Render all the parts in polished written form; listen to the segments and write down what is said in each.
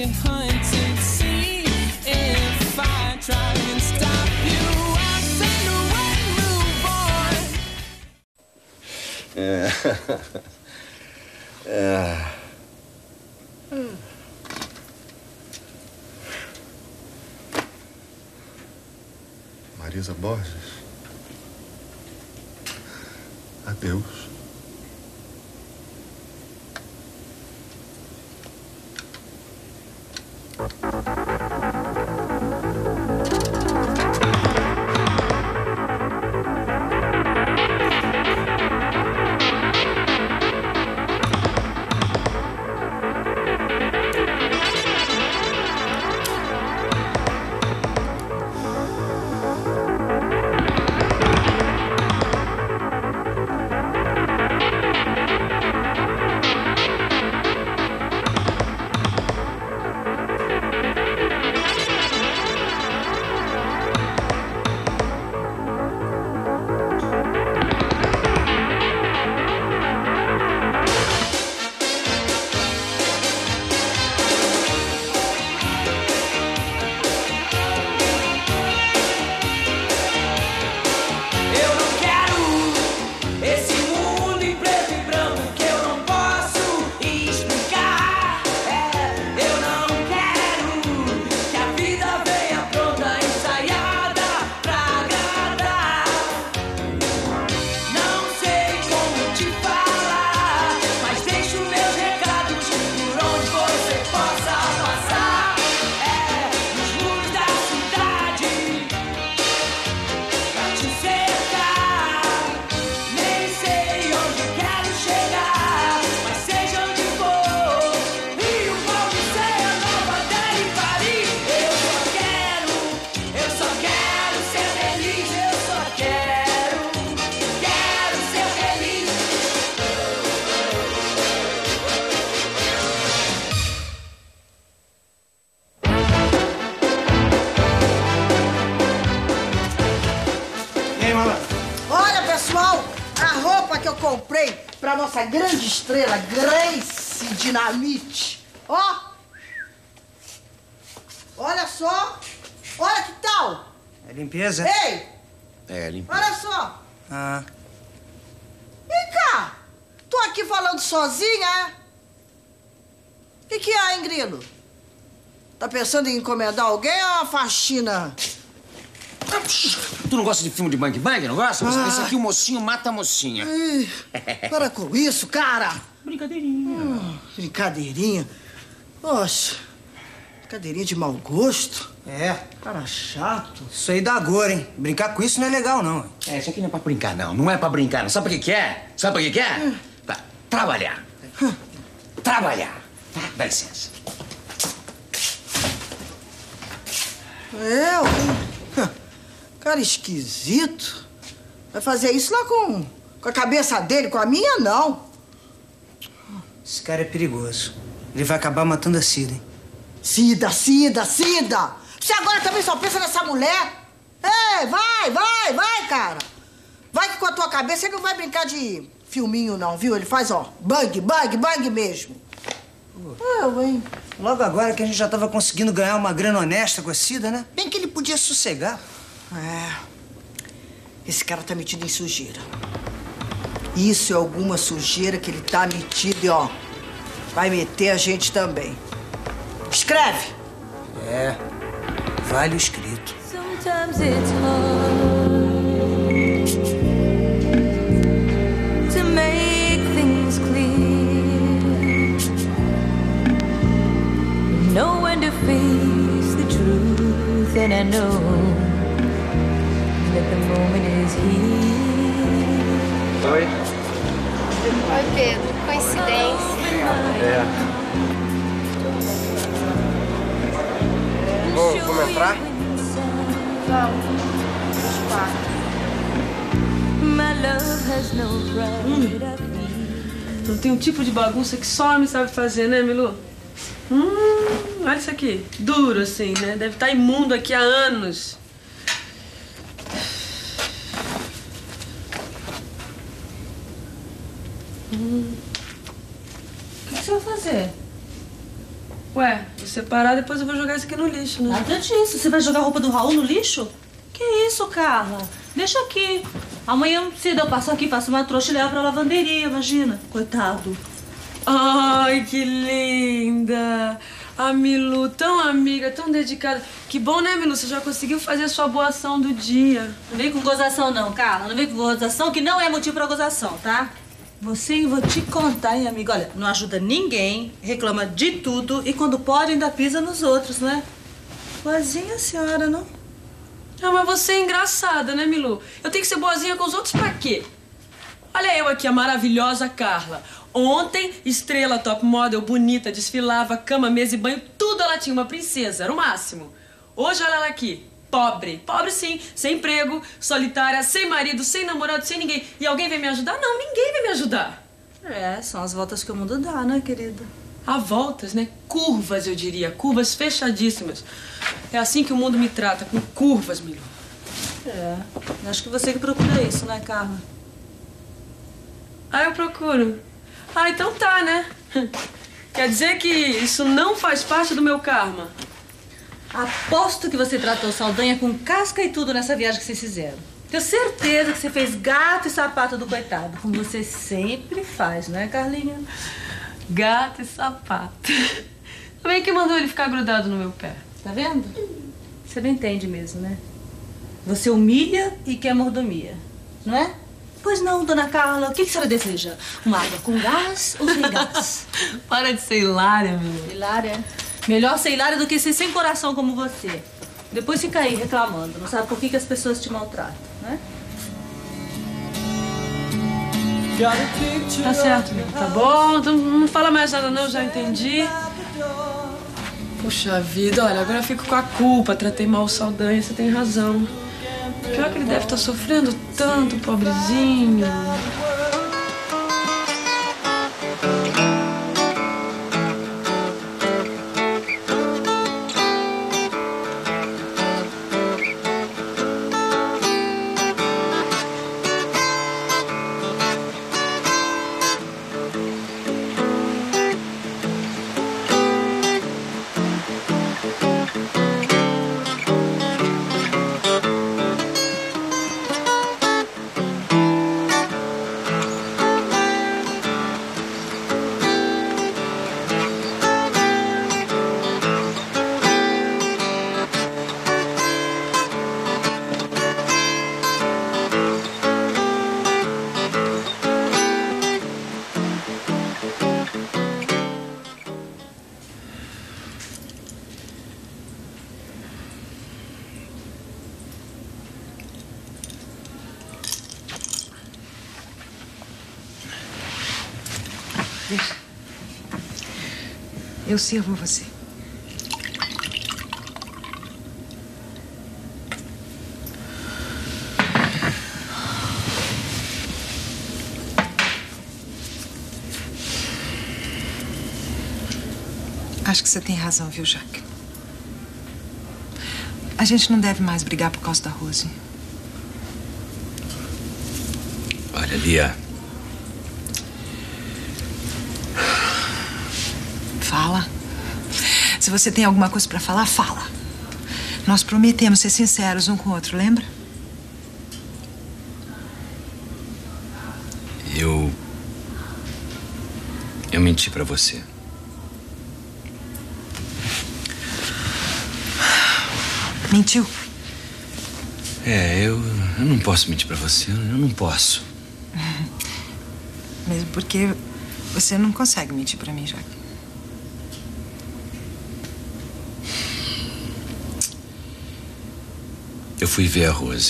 get hunted. See if I try and stop you, I'll send away, move on. Marisa Borges. Adeus. Comprei pra nossa grande estrela, Grace Dinamite. Ó! Olha só! Olha que tal! É limpeza? Ei! É limpeza. Olha só! Ah. Vem cá! Tô aqui falando sozinha, é? Que é, hein, Grilo? Tá pensando em encomendar alguém ou uma faxina? Tu não gosta de filme de bang bang, não gosta? Você pensa que o mocinho mata a mocinha. Ih, para com isso, cara. Brincadeirinha. Brincadeirinha? Poxa, brincadeirinha de mau gosto. É. Cara chato. Isso aí dá agora, hein? Brincar com isso não é legal, não. É, isso aqui não é pra brincar, não. Não é pra brincar, não. Sabe por que é? Sabe por que é? Pra trabalhar. Trabalhar. Tá? Dá licença. Cara esquisito. Vai fazer isso lá com a cabeça dele, com a minha, não. Esse cara é perigoso. Ele vai acabar matando a Cida, hein? Cida! Você agora também só pensa nessa mulher? Ei, vai, cara. Vai que com a tua cabeça ele não vai brincar de filminho, não, viu? Ele faz, ó, bang mesmo. Hein? Logo agora que a gente já tava conseguindo ganhar uma grana honesta com a Cida, né? Bem que ele podia sossegar. Esse cara tá metido em sujeira. Isso é alguma sujeira que ele tá metido e, ó, vai meter a gente também. Escreve! É, vale o escrito. Sometimes it's hard to make things clear. Know when to face the truth, and I know that the moment is here. Oi. Oi, Pedro. Coincidência. Vamos entrar? Vamos. My love has no pride. Não tem um tipo de bagunça que só homem sabe fazer, né, Milu? Olha isso aqui. Duro, assim, né? Deve estar imundo aqui há anos. O que você vai fazer? Ué, vou separar, depois eu vou jogar isso aqui no lixo, né? Nada disso. Você vai jogar a roupa do Raul no lixo? Que isso, Carla? Deixa aqui. Amanhã cedo eu passo aqui, faço uma trouxa e levo pra lavanderia, imagina. Coitado. Ai, que linda! A Milu, tão amiga, tão dedicada. Que bom, né, Milu? Você já conseguiu fazer a sua boa ação do dia. Não vem com gozação, não, Carla. Não vem com gozação, que não é motivo pra gozação, tá? Você, vou te contar, hein, amiga? Olha, não ajuda ninguém, reclama de tudo e quando pode ainda pisa nos outros, né? Boazinha a senhora, não? Ah, mas você é engraçada, né, Milu? Eu tenho que ser boazinha com os outros pra quê? Olha eu aqui, a maravilhosa Carla. Ontem, estrela top model, bonita, desfilava, cama, mesa e banho, tudo ela tinha, uma princesa, era o máximo. Hoje olha ela aqui, pobre. Pobre sim, sem emprego, solitária, sem marido, sem namorado, sem ninguém. E alguém vem me ajudar? Não, ninguém vem me ajudar. É, são as voltas que o mundo dá, né, querida? Há voltas, né? Curvas, eu diria. Curvas fechadíssimas. É assim que o mundo me trata, com curvas, Milu. É, acho que você que procura isso, né, Carla? Ah, eu procuro. Ah, então tá, né? Quer dizer que isso não faz parte do meu karma? Aposto que você tratou Saldanha com casca e tudo nessa viagem que vocês fizeram. Tenho certeza que você fez gato e sapato do coitado, como você sempre faz, não é, Carlinha? Gato e sapato. Também que mandou ele ficar grudado no meu pé. Tá vendo? Você não entende mesmo, né? Você humilha e quer mordomia, não é? Pois não, dona Carla. O que a senhora deseja? Uma água com gás ou sem gás? Para de ser hilária, meu. Hilária? Melhor ser hilária do que ser sem coração como você. Depois fica aí reclamando. Não sabe por que as pessoas te maltratam, né? Tá certo, meu. Tá bom. Não fala mais nada não, já entendi. Puxa vida, olha, agora eu fico com a culpa. Tratei mal o Saldanha, você tem razão. Pior que ele deve estar sofrendo tanto, pobrezinho. Deixa. Eu sirvo você. Acho que você tem razão, viu, Jaque? A gente não deve mais brigar por causa da Rose. Olha, Lia. Fala. Se você tem alguma coisa pra falar, fala. Nós prometemos ser sinceros um com o outro, lembra? Eu menti pra você. Mentiu? Eu não posso mentir pra você. Eu não posso. Mesmo porque você não consegue mentir pra mim, Jaque. Eu fui ver a Rose.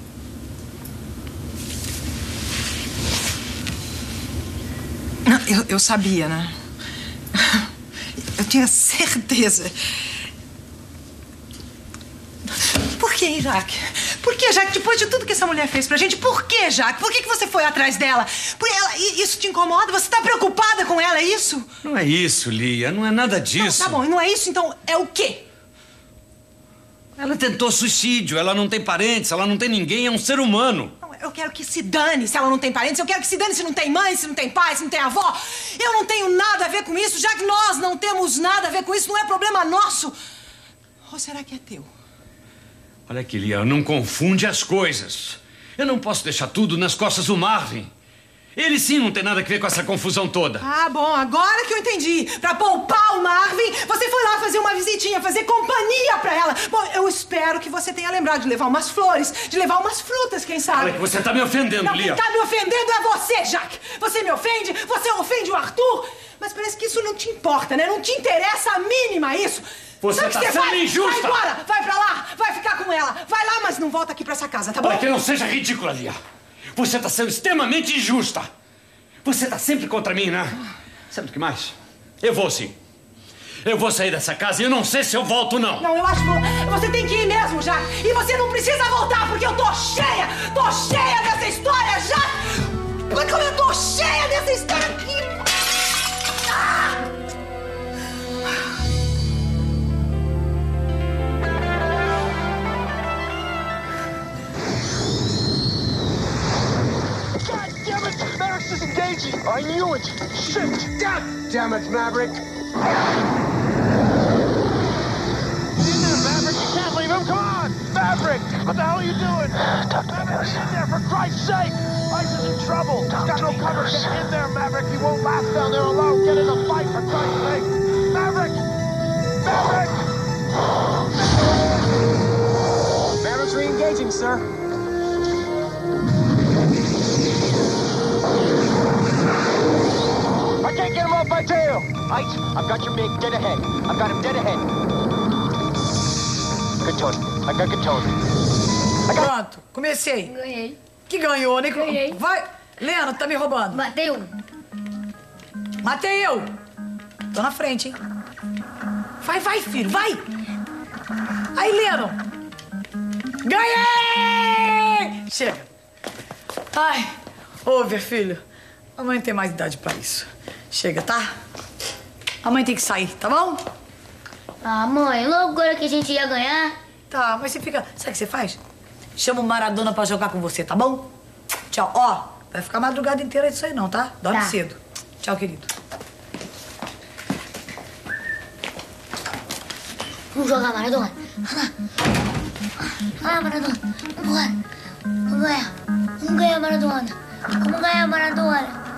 Eu sabia, né? Eu tinha certeza. Por que, Jaque? Por que, Jaque? Depois de tudo que essa mulher fez pra gente, por que, Jaque? Por que você foi atrás dela? Isso te incomoda? Você tá preocupada com ela, é isso? Não é isso, Lia. Não é nada disso. Tá bom, e não é isso, então é o quê? Ela tentou suicídio. Ela não tem parentes, ela não tem ninguém. É um ser humano. Não, Eu quero que se dane se ela não tem parentes. Eu quero que se dane se não tem mãe, se não tem pai, se não tem avó. Eu não tenho nada a ver com isso. Já que nós não temos nada a ver com isso, não é problema nosso. Ou será que é teu? Olha aqui, Lia, não confunde as coisas. Eu não posso deixar tudo nas costas do Marvin. Ele sim não tem nada a ver com essa confusão toda. Ah, bom, agora que eu entendi. Pra poupar o Marvin, você foi lá fazer uma visitinha, fazer companhia pra ela. Bom, eu espero que você tenha lembrado de levar umas flores, de levar umas frutas, quem sabe. Olha que você tá me ofendendo, não, Lia. Quem tá me ofendendo é você, Jack. Você me ofende, você ofende o Arthur. Mas parece que isso não te importa, né? Não te interessa a mínima isso. Você sabe tá que você sendo vai? injusta. Vai embora, vai pra lá, vai ficar com ela. Vai lá, mas não volta aqui pra essa casa, tá bom? Olha, que não seja ridícula, Lia. Você tá sendo extremamente injusta. Você tá sempre contra mim, né? Sabe o que mais? Eu vou sim. Eu vou sair dessa casa e eu não sei se eu volto, não. Não, eu acho que você tem que ir mesmo, Jack. E você não precisa voltar, porque eu tô cheia dessa história, Jack. Como eu tô cheia dessa história aqui. Ah! Maverick's disengaging! I knew it! Shit! God damn it, Maverick! Get in there, Maverick! You can't leave him! Come on! Maverick! What the hell are you doing? Talk to me, Maverick, get in there, for Christ's sake! Ice is in trouble! He's got no cover! Get in there, Maverick! He won't last down there alone! Get in a fight, for Christ's sake! Maverick! Maverick! Maverick's re-engaging, sir. I can't get him off my tail! Ice, I've got your MiG dead ahead. I've got him dead ahead. Good Tony. I got good Tony. Pronto, comecei. Ganhei. Que ganhou, né? Ganhei. Vai. Lena, tá me roubando. Matei um. Matei eu. Tô na frente, hein? Vai, filho, vai. Aí, Leno. Ganhei! Chega. Ai, Over, filho. A mãe não tem mais idade pra isso. Chega, tá? A mãe tem que sair, tá bom? Ah, mãe, logo agora que a gente ia ganhar. Tá, mas você fica... Sabe o que você faz? Chama o Maradona pra jogar com você, tá bom? Tchau. Ó, vai ficar a madrugada inteira disso aí não, tá? Dorme Tá. cedo. Tchau, querido. Vamos jogar, Maradona. Ah, Maradona. Vambora. Vamos ganhar. Vamos ganhar, Maradona. Vamos ganhar, Maradona.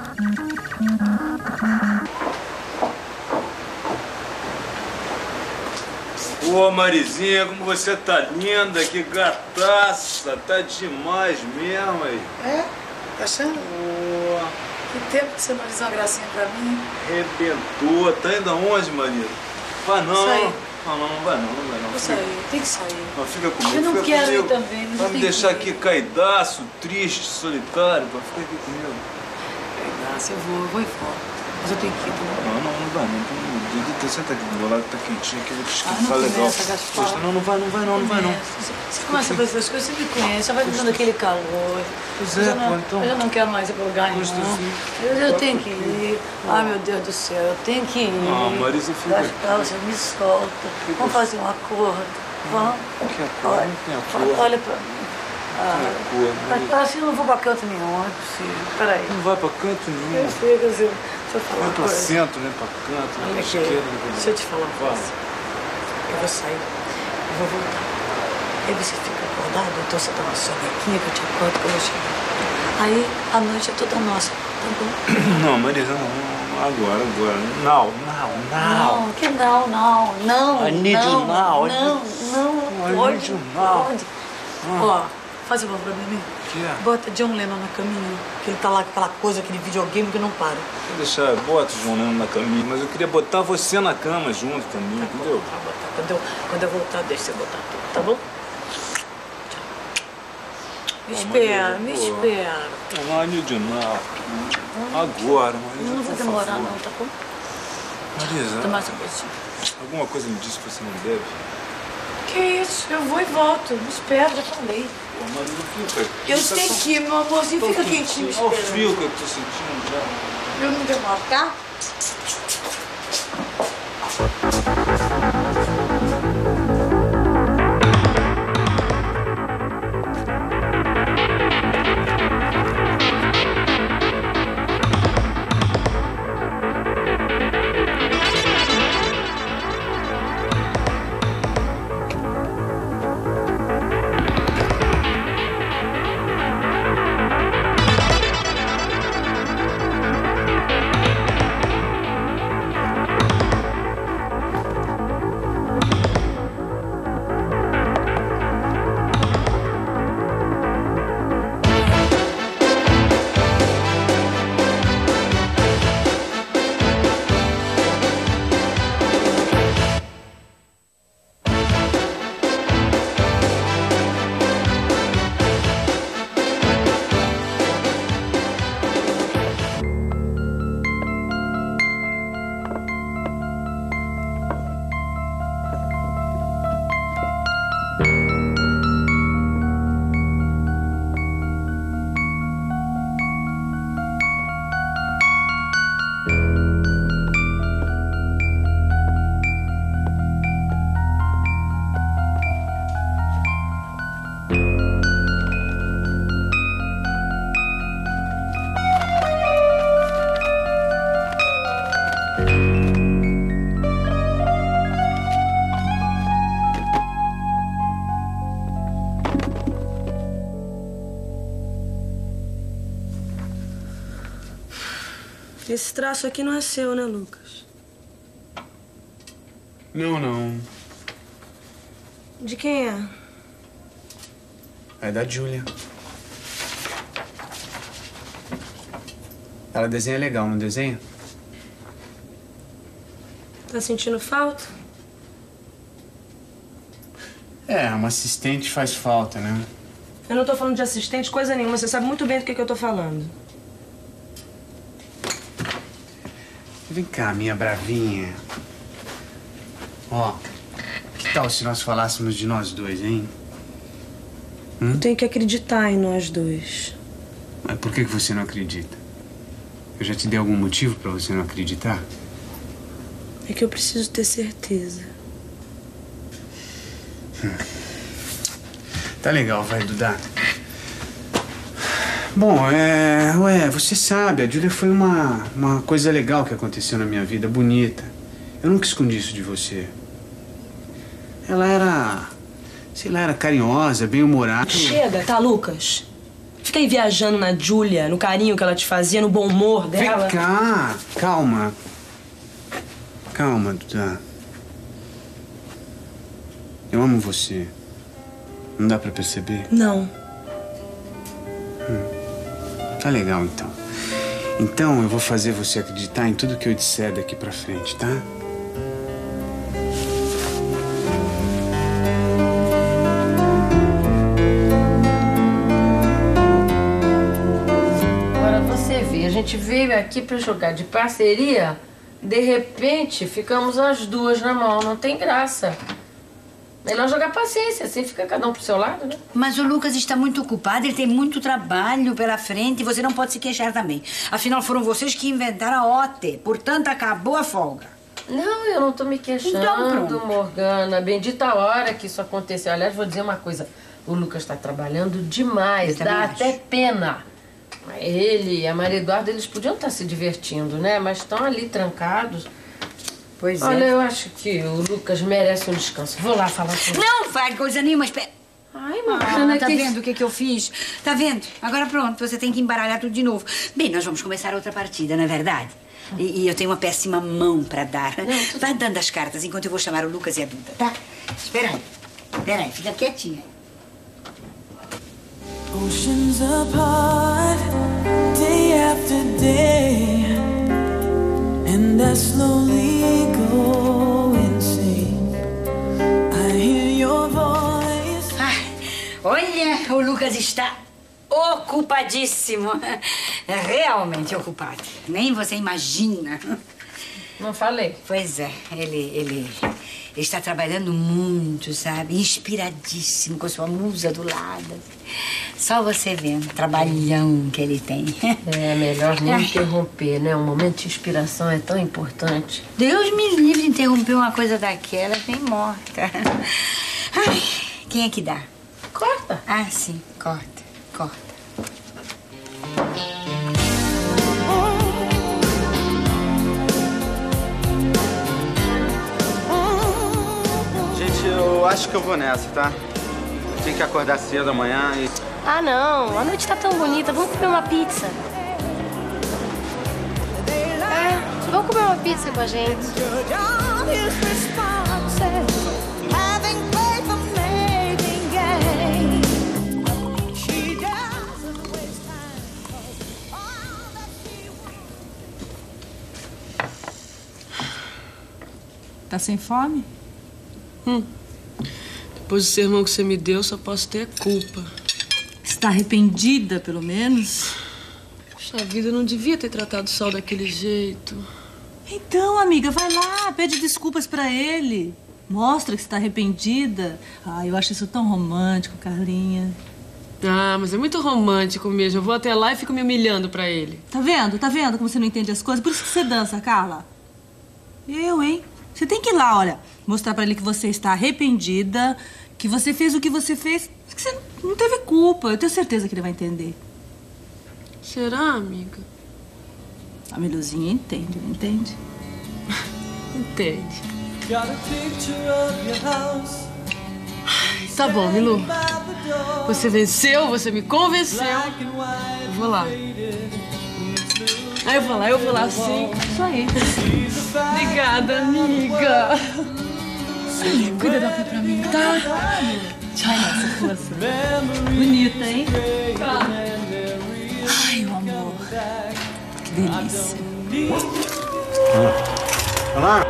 Ô, Marizinha, como você tá linda, que gataça, tá demais mesmo aí. É? Tá achando? Ô, Que tempo que você não diz uma gracinha pra mim? arrebentou, tá indo aonde, marido? Vai não. Sair. Não vai não. Vou sair, tem que sair. Não, fica comigo, Eu não fica quero comigo. ir também, mas Vai eu me tenho deixar que ir. aqui caidaço, triste, solitário, pra ficar aqui comigo. Nossa, eu vou embora. Mas eu tenho que ir também. Não vai não. Senta aqui do meu lado, tá quentinho aqui, eu vou te não esquentar legal. começa, Gaspar. Poxa, não vai não. Você começa a fazer essas coisas, você me conhece, já vai me dando aquele calor. Pois Mas é, eu não, pô, então. Eu não quero mais ir pra lugar nenhum. Eu tenho que ir. Ai, meu Deus do céu, eu tenho que ir. Ah, Marisa, fica Gaspar, você me solta. Vamos fazer um acordo. Vamos? Que acordo? Não tem acordo. Olha pra mim. Mas assim eu não vou pra canto nenhum, não é possível. Peraí. Não vai pra canto nenhum. Eu sei, deixa eu falar Vai uma pra coisa. centro, né? Pra canto, né? Olha Pra aqui, esquerda. deixa eu te falar uma coisa. Eu vou sair, eu vou voltar. Aí você fica acordado, então você dá uma sonequinha que eu te acordo quando eu chegar. Aí a noite é toda nossa, tá bom? Não, Marisa, não. Agora. Não. Não, que não. I need you now. Não, I pode. need you now. Pode. Ó, faz um favor pra mim. Que é? Bota John Lennon na caminha, que ele tá lá com aquela coisa, aquele videogame que não para. Vou deixar, bota o João Leno na caminha, mas eu queria botar você na cama junto também, entendeu? Tá bom. Quando eu voltar, deixa você botar tudo, tá bom? Tchau. Me espera. Não, I need you now. Agora, Marisa. Eu não vou por demorar favor. não, tá bom? Marisa, Tomar essa coisinha. alguma coisa me disse que você não deve? Que isso? Eu vou e volto. Me espera, já falei. Pô, Marisa, fica. Eu tenho que ir, meu amorzinho. Fica quentinho me Olha o esperando. frio que eu tô sentindo já. Eu não demoro, tá? Esse traço aqui não é seu, né, Lucas? Não. De quem é? É da Júlia. Ela desenha legal, não desenha? Tá sentindo falta? É, uma assistente faz falta, né? Eu não tô falando de assistente, coisa nenhuma. Você sabe muito bem do que eu tô falando. Vem cá, minha bravinha. Ó, que tal se nós falássemos de nós dois, hein? Eu tenho que acreditar em nós dois. Mas por que você não acredita? Eu já te dei algum motivo pra você não acreditar? É que eu preciso ter certeza. Tá legal, vai, Duda. Bom, você sabe, a Júlia foi uma coisa legal que aconteceu na minha vida, bonita. Eu nunca escondi isso de você. Ela era, sei lá, era carinhosa, bem-humorada. Chega, tá, Lucas? Fica aí viajando na Júlia, no carinho que ela te fazia, no bom humor dela. Vem cá, calma. Calma, Duda. Eu amo você. Não dá pra perceber? Não. Tá legal, então. Então eu vou fazer você acreditar em tudo que eu disser daqui pra frente, tá? Agora você vê, a gente veio aqui pra jogar de parceria, de repente ficamos as duas na mão, não tem graça. Melhor jogar paciência, assim fica cada um pro seu lado, né? Mas o Lucas está muito ocupado, ele tem muito trabalho pela frente e você não pode se queixar também. Afinal, foram vocês que inventaram a OT, portanto, acabou a folga. Não, eu não tô me queixando, então, Morgana. Bendita hora que isso aconteceu. Aliás, vou dizer uma coisa. O Lucas tá trabalhando demais, dá até pena. Ele e a Maria Eduarda, eles podiam estar se divertindo, né? Mas estão ali trancados. Pois Olha, é. eu acho que o Lucas merece um descanso. Vou lá falar com ele. Não faz coisa nenhuma, espera. Ai, Morgana, tá vendo o que eu fiz? Tá vendo? Agora pronto, você tem que embaralhar tudo de novo. Bem, nós vamos começar outra partida, não é verdade? E eu tenho uma péssima mão pra dar. Vai dando as cartas enquanto eu vou chamar o Lucas e a Duda, tá? Espera aí, fica quietinha. Oceans apart, day after day, and I slowly go insane. I hear your voice. Olha, o Lucas está ocupadíssimo. É realmente ocupado. Nem você imagina. Não falei. Pois é, ele está trabalhando muito, sabe? Inspiradíssimo, com sua musa do lado. Só você vendo o trabalhão que ele tem. É melhor não interromper, né? Um momento de inspiração é tão importante. Deus me livre de interromper uma coisa daquela, bem morta. Ai, quem é que dá? Corta. Ah, sim, corta. Gente, eu acho que eu vou nessa, tá? Tem que acordar cedo amanhã e... Ah, não. A noite tá tão bonita. Vamos comer uma pizza. Vamos comer uma pizza com a gente. Tá sem fome? Depois do sermão que você me deu, só posso ter culpa. Está arrependida, pelo menos? Puxa vida, eu não devia ter tratado o Sol daquele jeito. Então, amiga, vai lá, pede desculpas pra ele. Mostra que está arrependida. Ah, eu acho isso tão romântico, Carlinha. Ah, mas é muito romântico mesmo. Eu vou até lá e fico me humilhando pra ele. Tá vendo? Tá vendo como você não entende as coisas? Por isso que você dança, Carla. Eu, hein? Você tem que ir lá, olha, mostrar pra ele que você está arrependida, que você fez o que você fez, que você não teve culpa. Eu tenho certeza que ele vai entender. Será, amiga? A Miluzinha entende, não entende? Entende. Tá bom, Milu. Você venceu, você me convenceu. Eu vou lá. Aí eu vou lá sim. Isso aí. Obrigada, amiga. Cuida da Fê pra mim, tá? Tchau, essa força. Bonita, hein? Tá. Ai, o amor. Que delícia. Olá.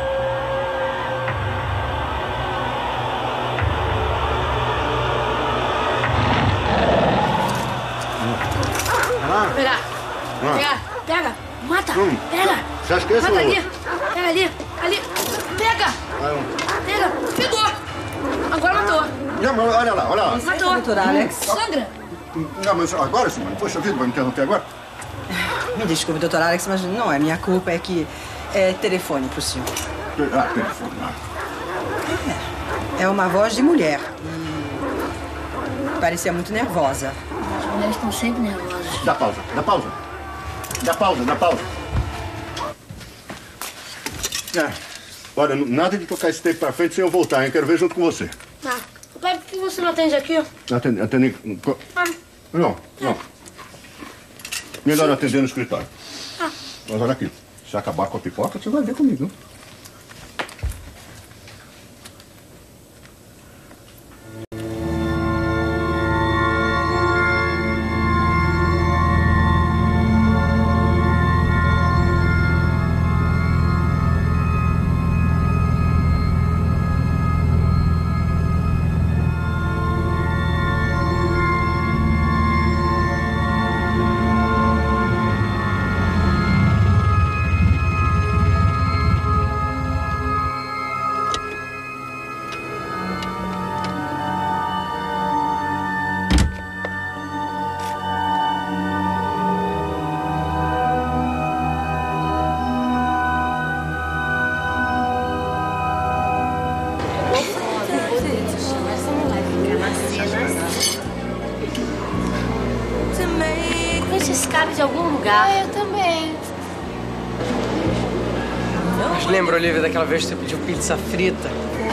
Pega. Pega. Mata. Pega. Você acha que esse Mata é o ali. Pega ali. Ali. Pega. Pega. Pegou. Agora matou. Não, mas olha lá, olha lá. Matou. Doutora Alex. Sangra. Não, mas agora, Simone, poxa vida, vai me interromper agora? Me desculpe, doutora Alex, mas não é minha culpa, é que é telefone pro senhor. Telefone. É uma voz de mulher. E parecia muito nervosa. As mulheres estão sempre nervosas. Dá pausa. Olha, nada de tocar esse tempo pra frente sem eu voltar, hein? Quero ver junto com você. Ah, pai, por que você não atende aqui? Atender... Não. Melhor atender no escritório. Mas olha aqui, se acabar com a pipoca, você vai ver comigo, hein? De algum lugar. Eu também. Mas lembra, Olivia, daquela vez que você pediu pizza frita?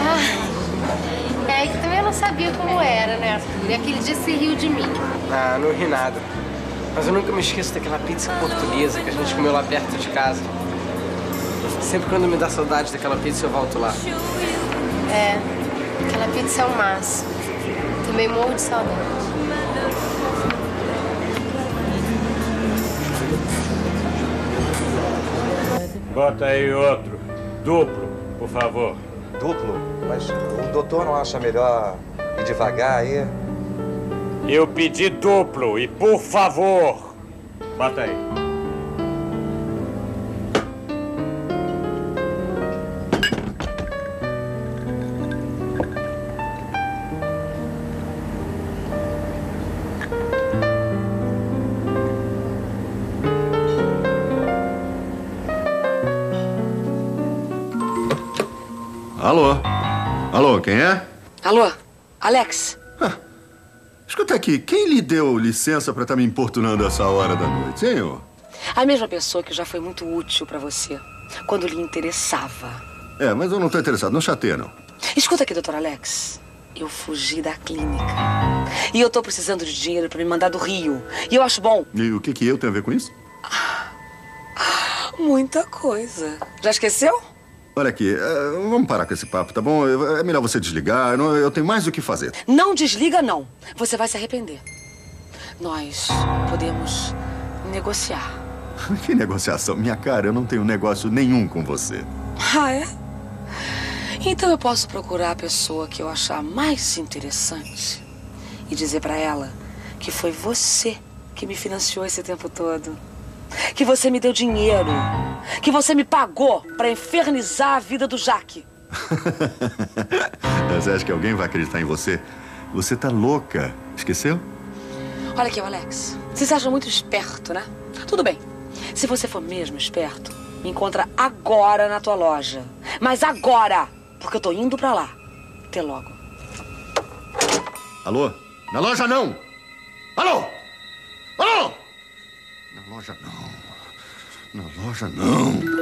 É, que também eu não sabia como era, né, Arthur? E aquele dia você riu de mim. Ah, não ri nada. Mas eu nunca me esqueço daquela pizza portuguesa que a gente comeu lá perto de casa. Sempre quando me dá saudade daquela pizza, eu volto lá. É, aquela pizza é um máximo. Também morro de saudade. Bota aí outro. Duplo, por favor. Duplo? Mas o doutor não acha melhor ir devagar aí? Eu pedi duplo e por favor. Bota aí. Alô, quem é? Alô, Alex? Escuta aqui, quem lhe deu licença pra estar me importunando essa hora da noite, hein, ô? A mesma pessoa que já foi muito útil pra você, quando lhe interessava. É, mas eu não tô interessado, não chateia, não. Escuta aqui, doutor Alex. Eu fugi da clínica. E eu tô precisando de dinheiro pra me mandar do Rio. E eu acho bom. E o que eu tenho a ver com isso? Muita coisa. Já esqueceu? Olha aqui, vamos parar com esse papo, tá bom? É melhor você desligar, eu tenho mais o que fazer. Não desliga, não. Você vai se arrepender. Nós podemos negociar. Que negociação? Minha cara, eu não tenho negócio nenhum com você. Ah, é? Então eu posso procurar a pessoa que eu achar mais interessante e dizer pra ela que foi você que me financiou esse tempo todo. Que você me deu dinheiro. Que você me pagou pra infernizar a vida do Jaque. Você acha que alguém vai acreditar em você? Você tá louca. Esqueceu? Olha aqui, Alex. Você se acha muito esperto, né? Tudo bem. Se você for mesmo esperto, me encontra agora na tua loja. Mas agora! Porque eu tô indo pra lá. Até logo. Alô? Na loja não! Alô? Alô? Na loja não. Na loja não.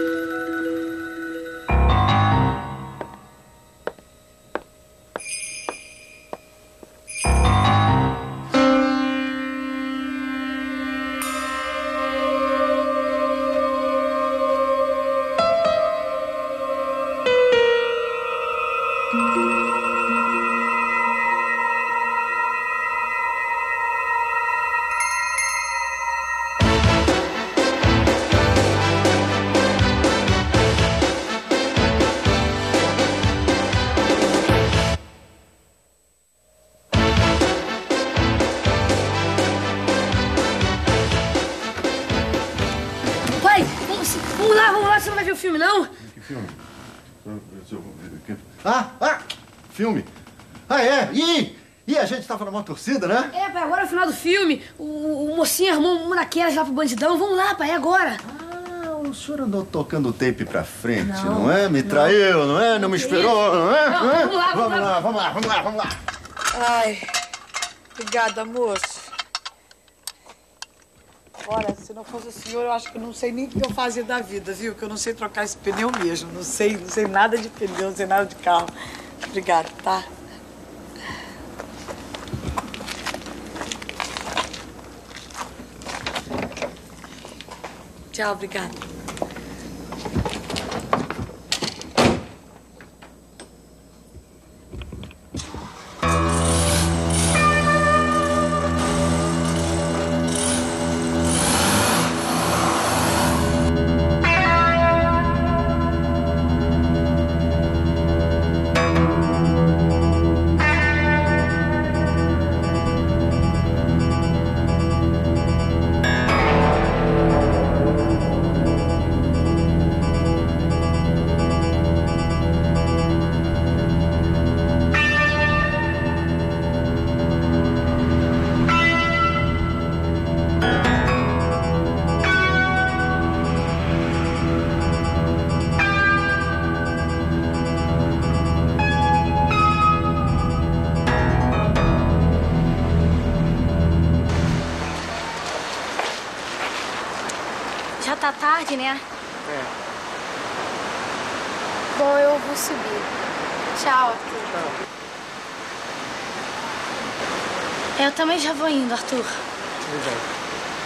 Vamos lá, você não vai ver o filme, não? Que filme? Filme. Ah, é? E a gente tava numa torcida, né? É, pai, agora é o final do filme. O mocinho armou uma daquelas lá pro bandidão. Vamos lá, pai, é agora. O senhor andou tocando o tape pra frente, não é? Me traiu, não é? Não me esperou, não é? Não, Vamos lá. Ai, obrigada, moço. Olha, se não fosse o senhor, eu acho que eu não sei nem o que eu fazia da vida, viu? Que eu não sei trocar esse pneu mesmo. Não sei nada de pneu, não sei nada de carro. Obrigada, tá? Tchau, obrigada. Já tá tarde, né? É. Bom, eu vou subir. Tchau, Arthur. Eu também já vou indo, Arthur. Tudo bem.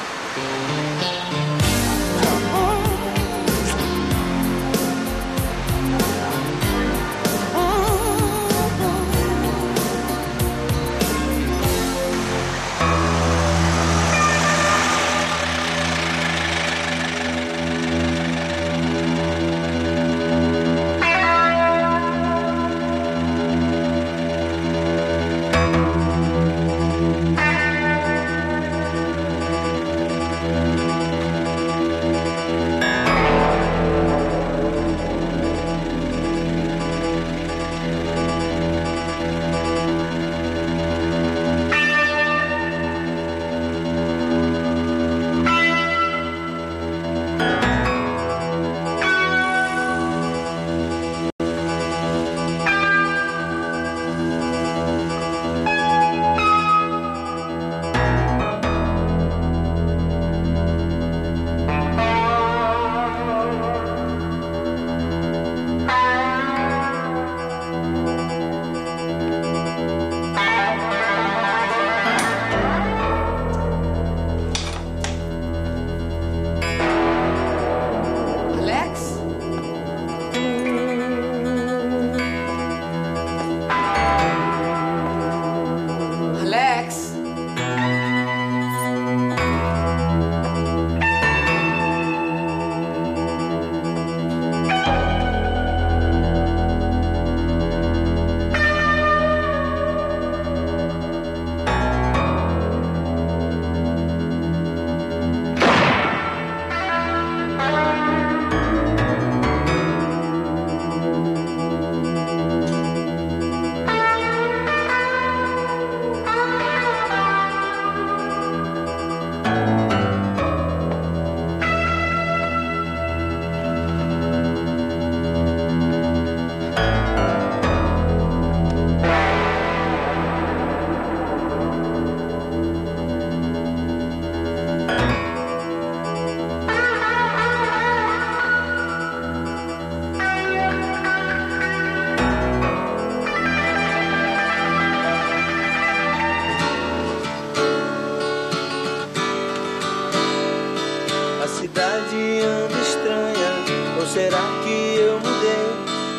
será que eu mudei?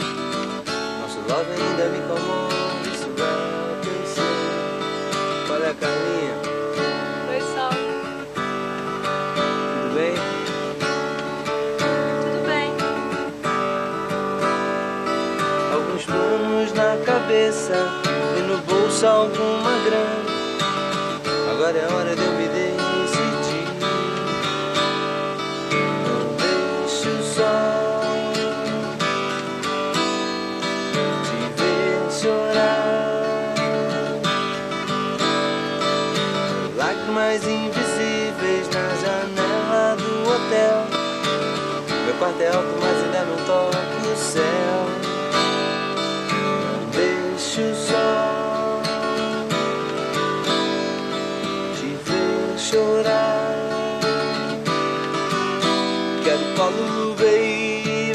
Nosso love ainda me incomoda, isso vai acontecer. Olha a Carlinha. Oi, Sal. Tudo bem? Tudo bem. Alguns planos na cabeça e no bolso alguma grana. Agora é hora de eu me decidir. Não deixo só quarto é alto, mas ainda não toco o céu. Deixa o sol te ver chorar. Quero colo, baby.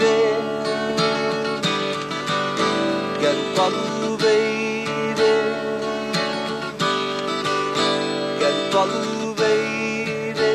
Quero colo, baby. Quero colo, baby.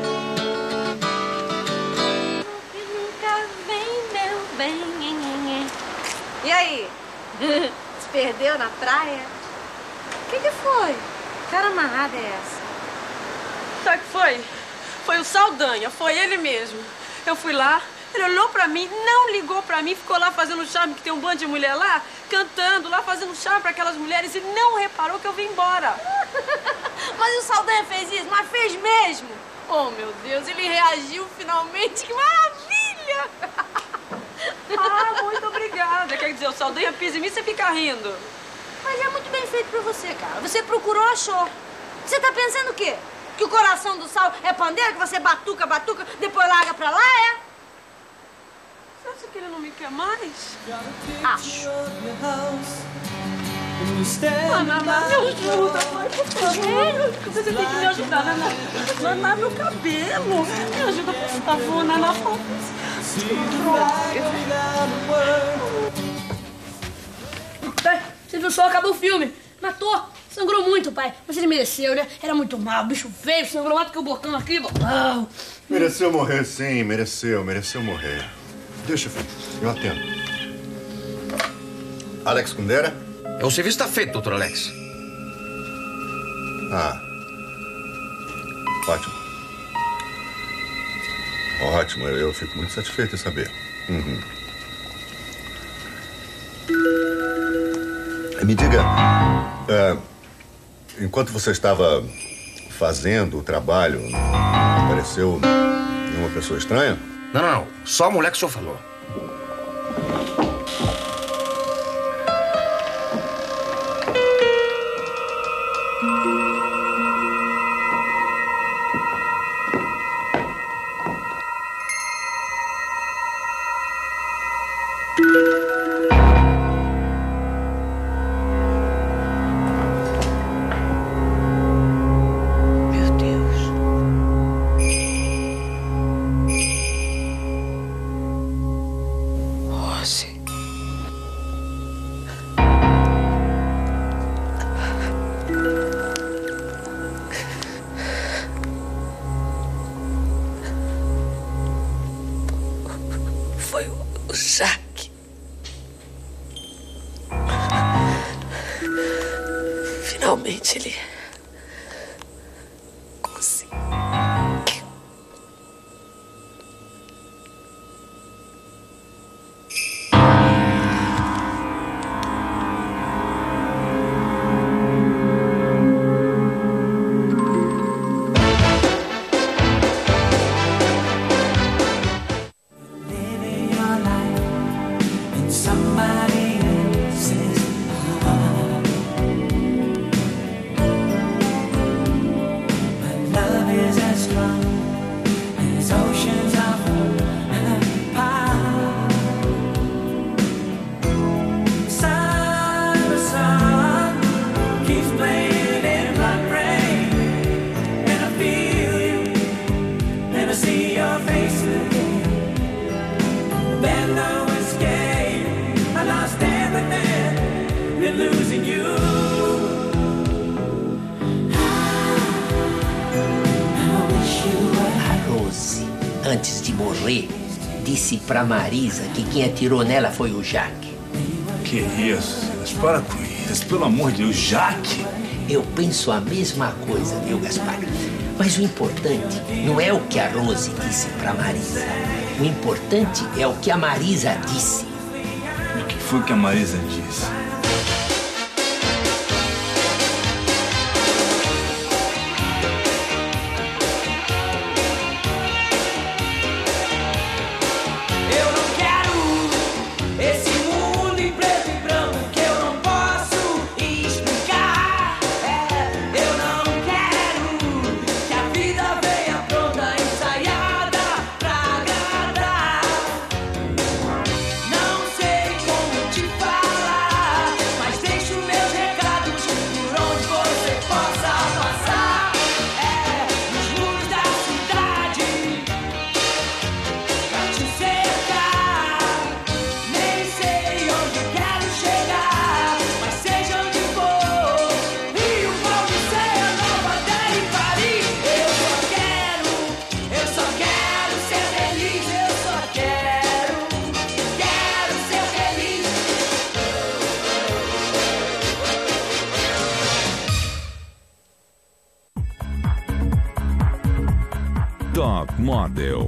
Nunca vem, meu bem. E aí? Se perdeu na praia? O que foi? Cara amarrada é essa? Sabe o que foi? Foi o Saldanha, foi ele mesmo. Eu fui lá, ele olhou pra mim, não ligou pra mim, ficou lá fazendo charme, que tem um bando de mulher lá, cantando lá, fazendo charme pra aquelas mulheres e não reparou que eu vim embora. Mas o Saldanha fez isso? Mas fez mesmo? Oh, meu Deus, ele reagiu finalmente, que maravilha! Ah, muito obrigada. Quer dizer, o Saldanha pisa em mim e você fica rindo. Mas é muito bem feito pra você, cara. Você procurou, achou. Você tá pensando o quê? Que o coração do Sal é pandeiro, que você batuca, depois larga pra lá, é? Você acha que ele não me quer mais? Acho. Naná, me ajuda, pai, por favor. Você tem que me ajudar, Naná. Naná, meu cabelo. Me ajuda, por favor, Naná. Pai, você viu só? Acabou o filme. Matou. Sangrou muito, pai. Mas ele mereceu, né? Era muito mal. Bicho feio, sangrou mais do que o bocão aqui, bocão. Mereceu morrer, sim. Mereceu morrer. Deixa, filho. Eu atendo. Alex Kundera? O serviço está feito, doutor Alex. Ah. Ótimo. Ótimo. Eu fico muito satisfeito em saber. Uhum. Me diga... enquanto você estava fazendo o trabalho, apareceu uma pessoa estranha? Não. Só a mulher que o senhor falou. Jaque. Finalmente ele conseguiu. Antes de morrer, disse pra Marisa que quem atirou nela foi o Jaque. Que isso? Mas para com isso, pelo amor de Deus, Jaque! Eu penso a mesma coisa, viu, Gaspar? Mas o importante não é o que a Rose disse pra Marisa. O importante é o que a Marisa disse. O que foi que a Marisa disse? Jardel.